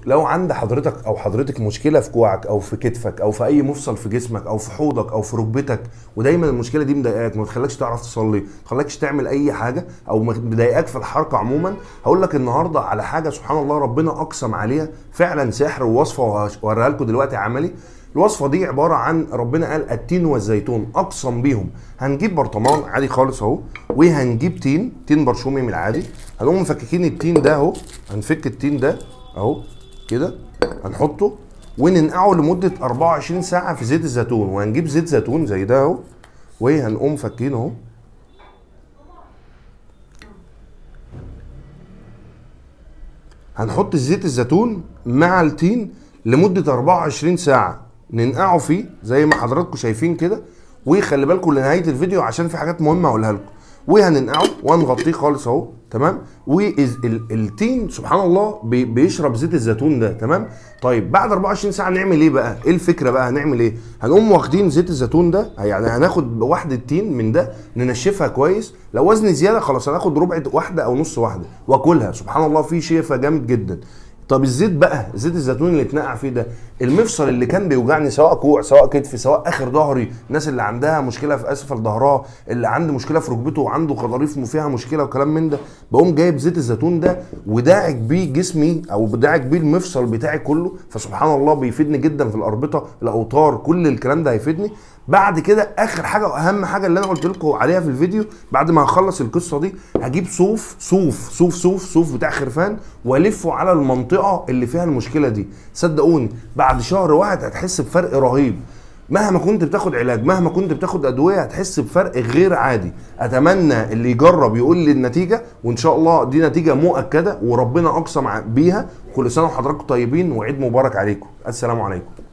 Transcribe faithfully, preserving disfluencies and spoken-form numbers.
لو عند حضرتك او حضرتك مشكله في كوعك او في كتفك او في اي مفصل في جسمك او في حوضك او في ركبتك، ودايما المشكله دي مضايقاك ما بتخليكش تعرف تصلي، ما بتخليكش تعمل اي حاجه، او مضايقاك في الحركه عموما، هقول لك النهارده على حاجه سبحان الله ربنا اقسم عليها فعلا سحر ووصفه، وهوريها لكم دلوقتي عملي. الوصفه دي عباره عن ربنا قال التين والزيتون اقسم بيهم. هنجيب برطمان عادي خالص اهو، وهنجيب تين تين برشومي من العادي، هنقوم مفككين التين ده اهو، هنفك التين ده اهو كده، هنحطه وننقعه لمده أربعة وعشرين ساعه في زيت الزيتون، وهنجيب زيت زيتون زي ده اهو، وهنقوم فكينه اهو، هنحط زيت الزيتون مع التين لمده أربعة وعشرين ساعه ننقعه فيه زي ما حضراتكم شايفين كده. وخلي بالكم لنهايه الفيديو عشان في حاجات مهمه هقولها لكم. وهننقعه وهنغطيه خالص اهو، تمام. والتين سبحان الله بيشرب زيت الزيتون ده، تمام. طيب بعد أربعة وعشرين ساعه نعمل ايه بقى؟ ايه الفكره بقى؟ هنعمل ايه؟ هنقوم واخدين زيت الزيتون ده، يعني هناخد واحده تين من ده ننشفها كويس، لو وزن زياده خلاص هناخد ربع واحده او نص واحده واكلها، سبحان الله في شفا جامد جدا. طب الزيت بقى، زيت الزيتون اللي اتنقع فيه ده، المفصل اللي كان بيوجعني سواء كوع سواء كتف سواء اخر ظهري، الناس اللي عندها مشكله في اسفل ظهرها، اللي عنده مشكله في ركبته وعنده غضاريف فيها مشكله وكلام من ده، بقوم جايب زيت الزيتون ده وداعك بيه جسمي او بداعك بيه المفصل بتاعي كله، فسبحان الله بيفيدني جدا في الاربطه الاوتار، كل الكلام ده هيفيدني. بعد كده اخر حاجه واهم حاجه اللي انا قلت لكم عليها في الفيديو، بعد ما هخلص القصه دي هجيب صوف صوف صوف صوف صوف بتاع خرفان والفه على المنطقه اللي فيها المشكله دي. صدقوني بعد شهر واحد هتحس بفرق رهيب، مهما كنت بتاخد علاج مهما كنت بتاخد ادويه هتحس بفرق غير عادي. اتمنى اللي يجرب يقول لي النتيجه، وان شاء الله دي نتيجه مؤكده وربنا اقسم بيها. كل سنه وحضراتكم طيبين وعيد مبارك عليكم. السلام عليكم.